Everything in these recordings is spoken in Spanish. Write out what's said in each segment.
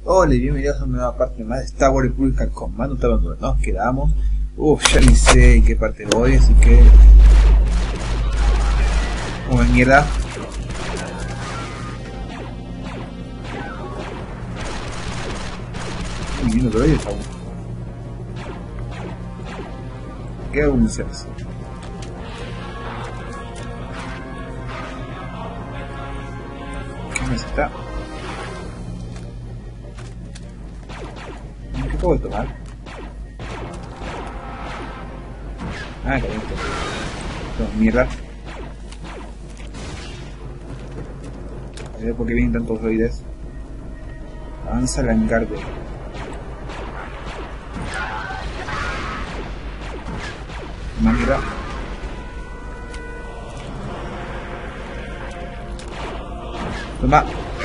Hola y bienvenidos a una nueva parte más de Star Wars Republic Commando. Donde nos quedamos. Ya ni sé en qué parte voy, así que... Como mierda. Estoy viendo todavía esta voz. ¿Qué hago misiones? ¿Qué me está? ¿Qué puedo tomar? Ah, caliente. No, mierda. A ver por qué vienen tantos droides. Avanza la encargo. Mira. Toma.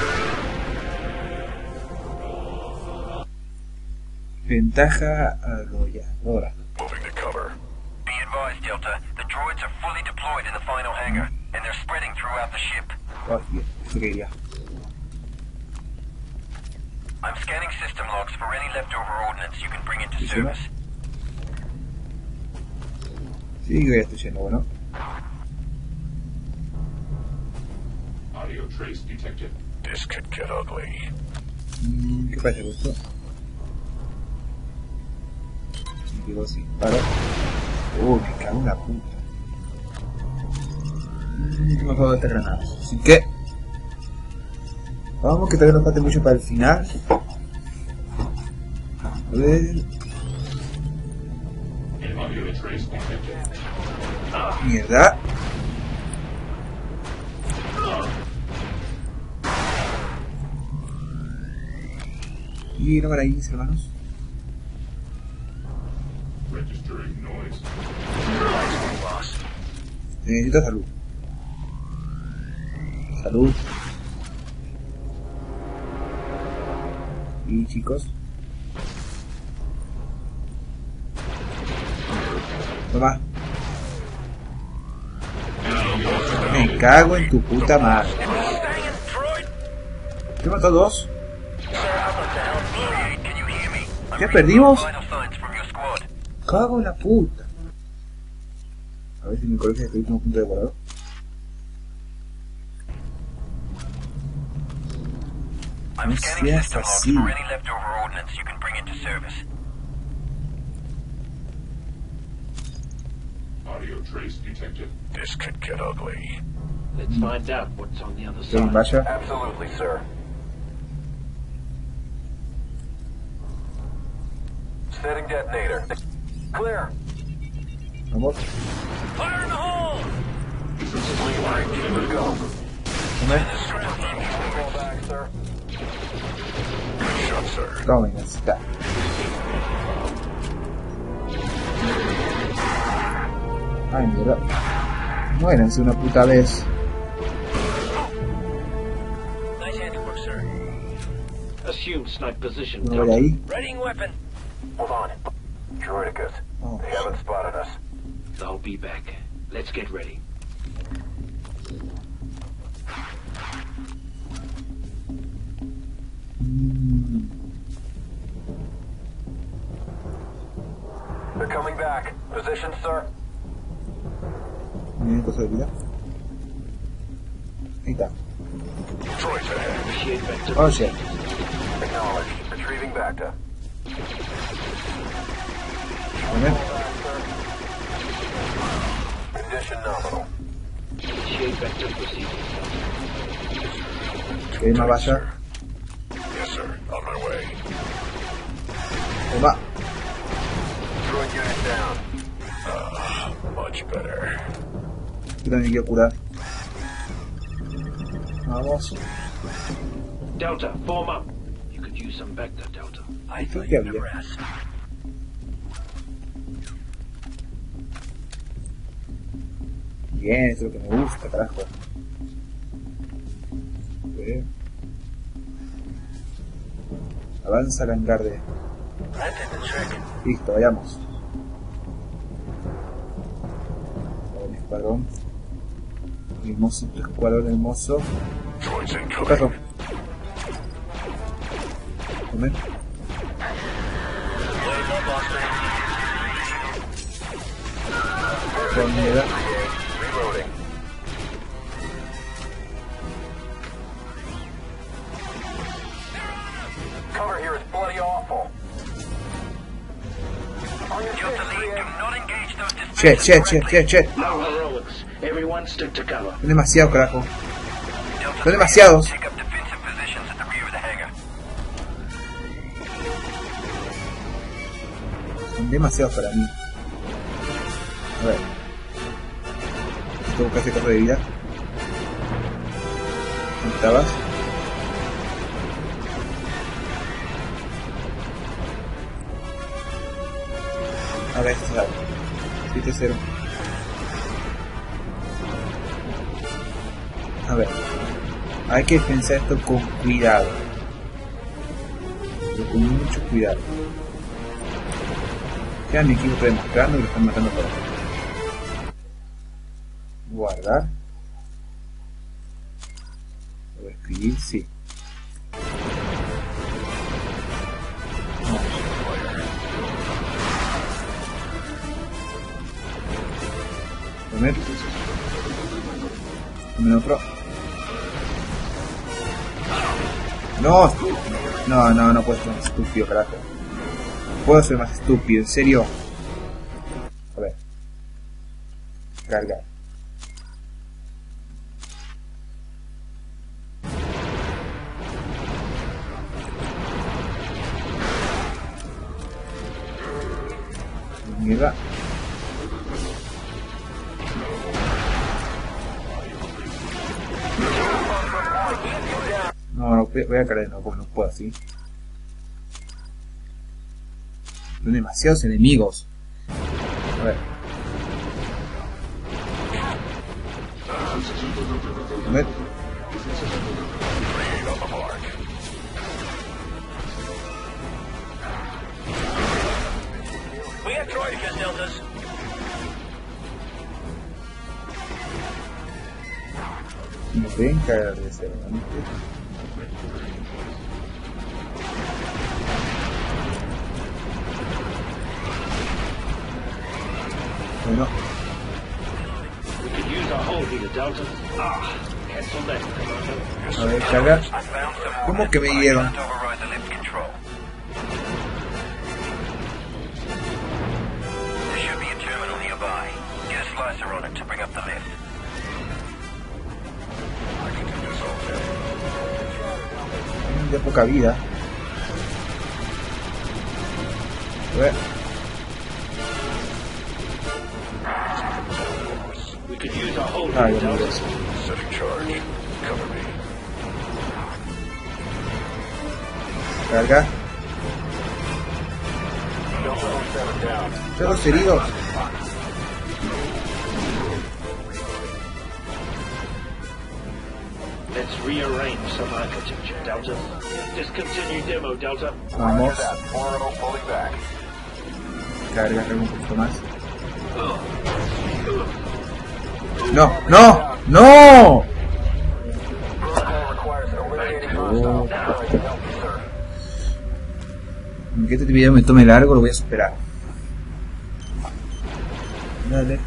Ventaja arrolladora. Moving to cover. Be advised, Delta. The droids are fully deployed in the final hangar, and they're spreading throughout the ship. Oh, bien. Eso quería. I'm scanning system logs for any leftover ordnance you can bring into service. Sí, que ya estoy lleno, bueno. Audio trace detected. This could get ugly. ¿Qué pasa con esto? Digo así, para. Me cago en la puta. ¿Qué me acabo de esta granada? Así que... Vamos, que todavía nos falta mucho para el final. A ver... Audio trace detected. Mierda. Y no para ahí, mis hermanos. Registering noise. Necesito salud. Salud. Y chicos. Toma. Me cago en tu puta madre. ¿Te mató a dos? ¿Ya perdimos? Cago en la puta. A ver si me corrige este último punto de volador. No seas así. Audio trace detected. This could get ugly. Let's find out what's on the other ¿Estoy en side. valla? Absolutely, sir. Setting detonator. Clear. Vamos. Fire in the hole! Let's go. Tome. Fall back, sir. Good shot, sir. Tome, necesita. Ay, mierda. Muéranse una puta vez. Nice handiwork, sir. Assume snipe position. No voy ahí. Readying weapon. Hold on. Droidicus. Oh, They haven't spotted us. I'll be back. Let's get ready. They're coming back. Position, sir. ¿Me cosa de vida? Ahí está. Droids ahead. Initiate vector. Oh shit. Acknowledge. Retrieving Bacta. Vale. Condition nominal. Initiate vector proceeding. Que hay más valla. Yes, sir. On my way. Toma. Droid unit down. Much better. Yo también quiero curar. Vamos. Delta, form up. You could use some vector, Delta. I thought you had rest. Bien, eso es lo que me gusta, carajo. Bien. Avanza el hangar de... Listo, vayamos. El escuadrón. Hermoso, escuadrón hermoso. Droids ¿Qué incoming. pasó? Comer. Toda mierda. Reloading. Cover here is bloody awful. Delta Lead, do not engage those Shit. No heroics. Everyone stick to cover. Son demasiado, carajo. Delta Son demasiados. Take up defensive positions at the rear of the hangar. Son demasiados para mí. A ver. Tengo que hacer caso de vida. ¿Dónde estabas? A ver, 7-0. A ver. Hay que pensar esto con cuidado. Pero con mucho cuidado. Ya mi equipo está demostrando que lo están matando todos. Guardar. Voy a escribir, sí. Poner. Poner otro. No puedo ser más estúpido, carajo. Puedo ser más estúpido, en serio. A ver. Cargar. Mierda. No, voy a caer, no, porque no puedo así. Son demasiados enemigos. A ver. A ver. We have droid against Deltas. Me pueden caer de ese realmente. Bueno. We could use our hold here, Delta. Cancel that, Commander. A ver, cargar. I found some ¿Cómo que me dieron? to override the lift control. There should be a terminal nearby. Get a slicer on it to bring up the lift. I can do this all day. De poca vida. A ver. We could use our hold Ah, here, ya me Delta. ves. Setting charge. Cover me. Carga. Todos heridos. Let's rearrange some architecture, Delta. Discontinue demo, Delta. Vamos. 4-0 pulling back. Carga un poquito más. No, no, no. Aunque este video me tome largo, lo voy a superar. Dale.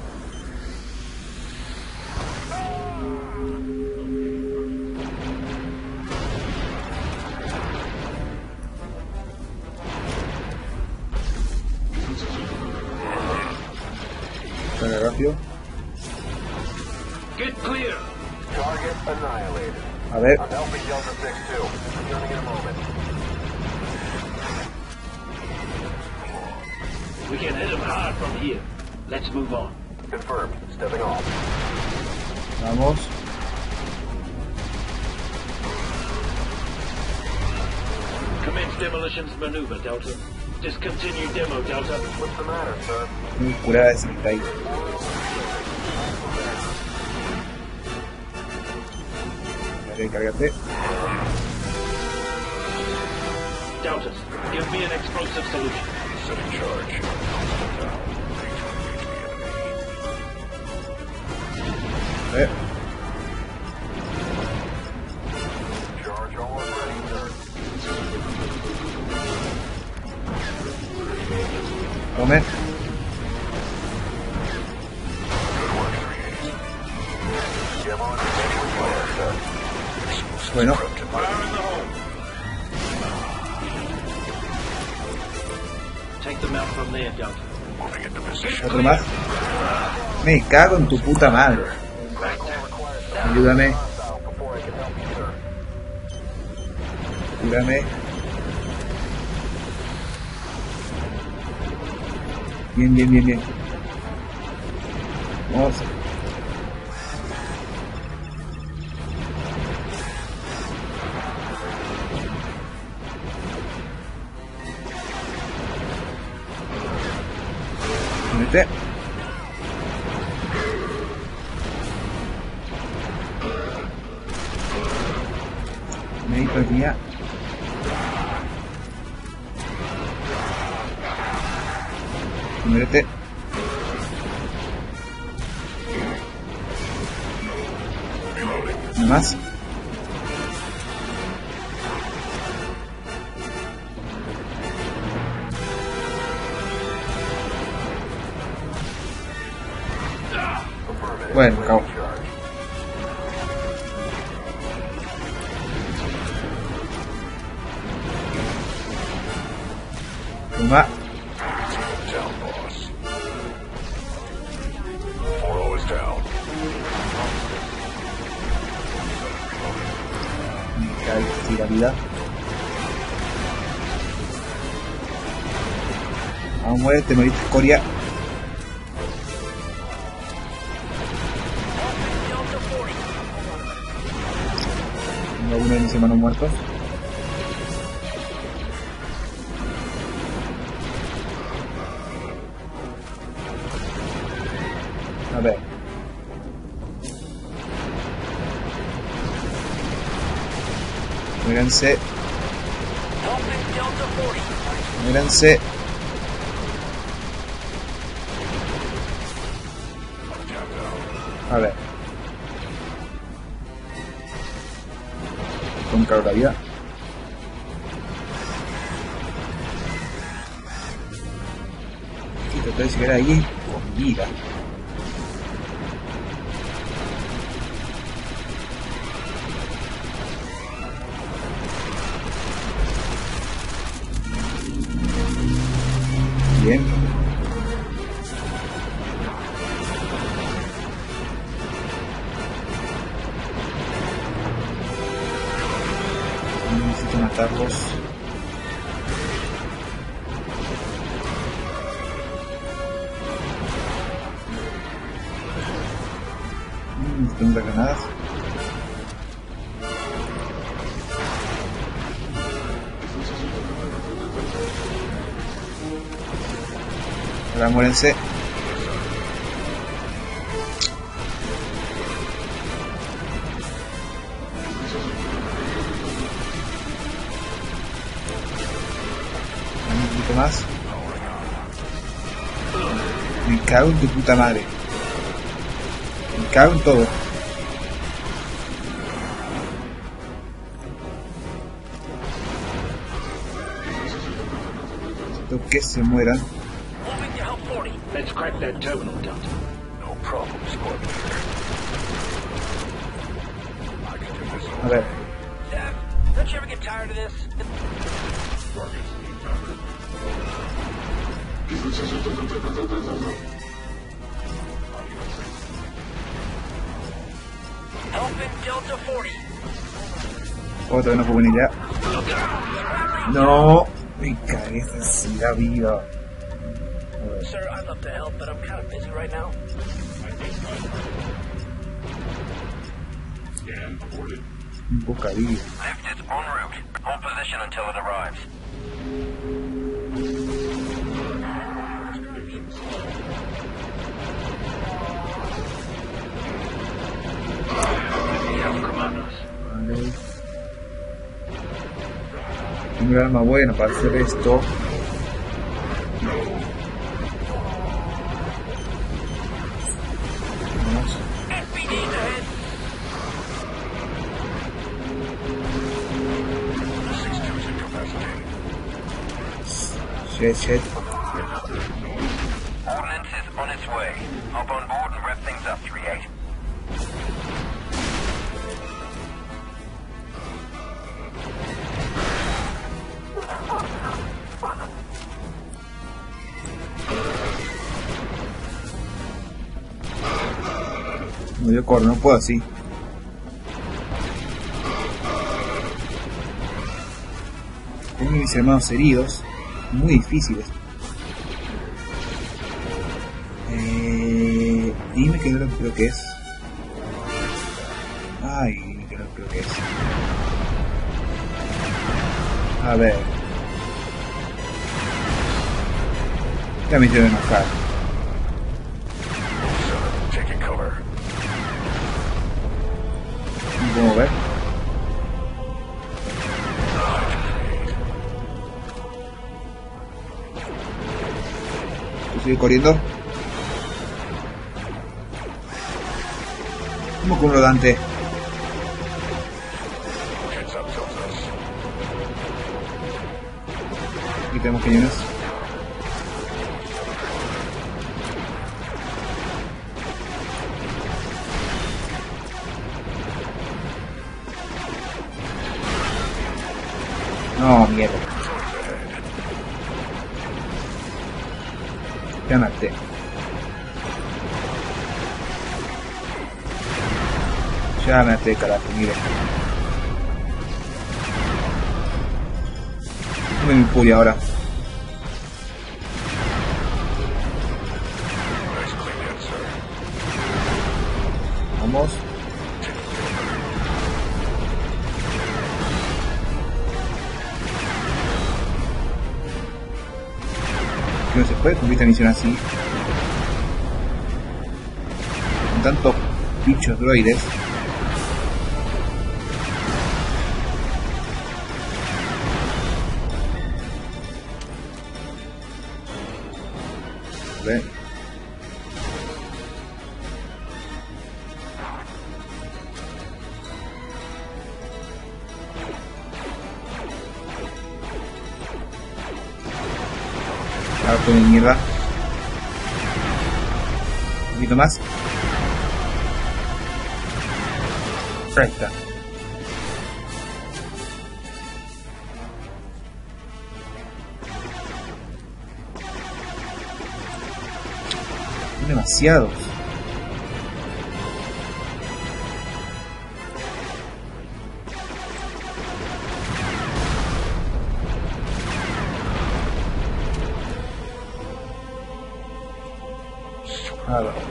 Carga rápido. Get clear. Target annihilated. A ver. I'm helping Delta 6-2. Returning in a moment. We can hit him hard from here. Let's move on. Confirmed. Stepping off. Vamos. Commence demolitions maneuver, Delta. Discontinue demo, Delta. What's the matter, sir? Muy curada esa que está ahí. Dale, cárgate. Deltas, give me an explosive solution. Setting charge. A ver. Charge almost ready, sir. comer. Bueno, Take them out from there, Delta. otro más. Me cago en tu puta madre. Ayúdame. Ayúdame. Bien, bien, bien, bien. Vamos. Mete. Necesito aquí ya. Muérete. ¿No más? Bueno, acabo. Toma. Me cae la vida. Vamos, muérete, moriste, escoria. Tengo uno de mis hermanos muertos. A ver. Muéranse. Muéranse. A ver. Con carga vida. Y tratar de llegar ahí con vida. Bien. Necesito matarlos. Tengo las granadas. Ahora muérense. Un poquito más. Me cago en tu puta madre. Me cago en todo. Necesito que se mueran. Moving to Help 40. Let's crack that terminal, Delta. No problem, Scorpion. I can do this. A ver. Dad, don't you ever get tired of this? Helping Delta 40. Otro que no puedo venir ya. No. Me cagué así la vida. A ver. Sir, I'd love to help, but I'm kind of busy right now. Scan aborted. Un bocadillo. Lift is en route. Hold position until it arrives. Yes, commandos. Vale. Tengo un arma buena para hacer esto. Vamos. SPD's ahead. Shit, shit. Ordnance is on its way. Hop on board and wrap things up, 3-8. No, yo corro, no puedo así. Con mis hermanos heridos, muy difíciles. Dime que no lo creo que es. Ay, dime que no lo creo que es. A ver. Ya me hicieron enojar. Taking cover. No puedo ver. ¿Sigue corriendo? ¿Cómo con un rodante? Heads up, Deltas. Aquí tenemos cañones. No, mierda. Ya maté. Ya maté, carajo, mire. Dame mi furia ahora. Nice clean in, sir. Vamos. Que no se puede cumplir esta misión así. Con tantos bichos droides. A ver. Harto de mierda. Un poquito más. Ahí está. Son demasiados. A ver.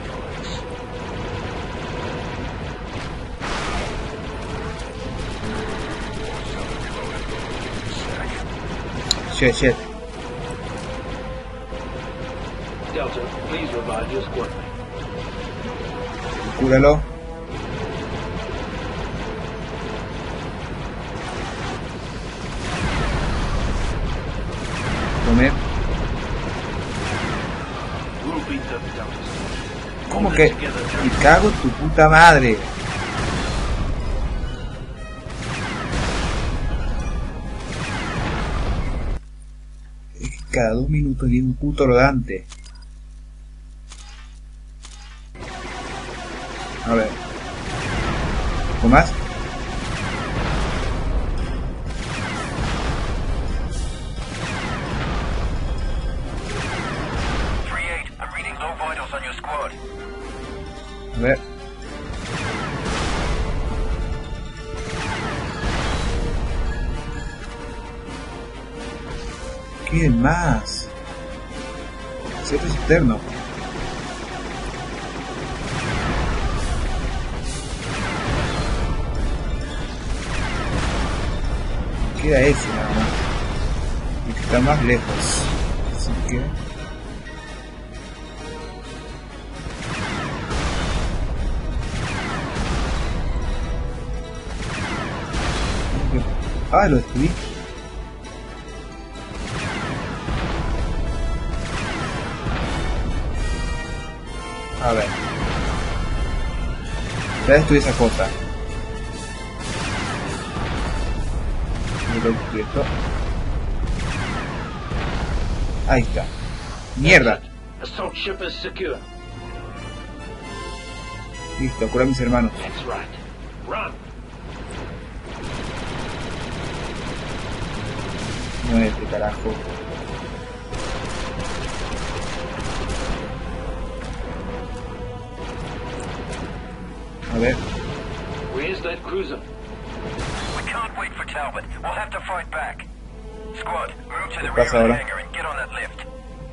Shit. Delta, please revive your squad mate. Cúralo. Comer. We'll beat them, Delta. ¿Cómo Hold que? it together, Me Delta. cago en tu puta madre. Es que cada 2 minutos viene un puto rodante. A ver. ¿Con más? I'm reading low vitals on your squad. A ver. ¿Qué más? Cierto es eterno. Queda ese nada más. El que está más lejos. Así que... Ah, lo destruí. A ver. Ya destruí esa cosa. Lo destruí esto. Ahí está. Mierda. Assault ship is secure. Listo, cura a mis hermanos. That's right. Run. Muévete, carajo. A ver, Where's that cruiser? We can't wait for Talbot. We'll have to fight back. Squad, move to the ¿Qué rear pasa of the ahora? hangar and get on that lift.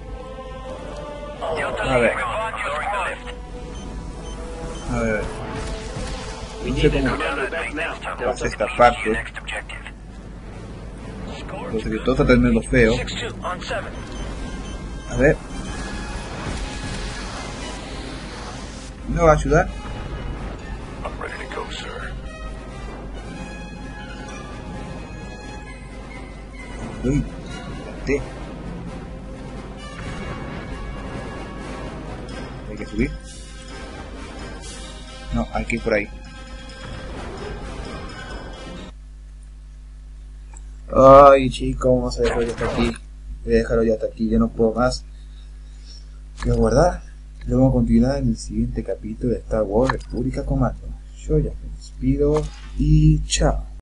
A ver. Lowering the lift. a ver. We No need sé the cómo commander back now. pasa Delta. esta Your parte. next objective. Los que todos tratan de lo feo. 6-2 on 7. A ver. ¿No va a ayudar? I'm ready to go, sir. Uy, té. ¿Hay que subir? No, hay que ir por ahí. Ay, chicos, vamos a dejarlo ya hasta aquí. Voy a dejarlo ya hasta aquí, ya no puedo más. Que guardar. Luego vamos a continuar en el siguiente capítulo de Star Wars República Comando. Yo ya me despido y chao.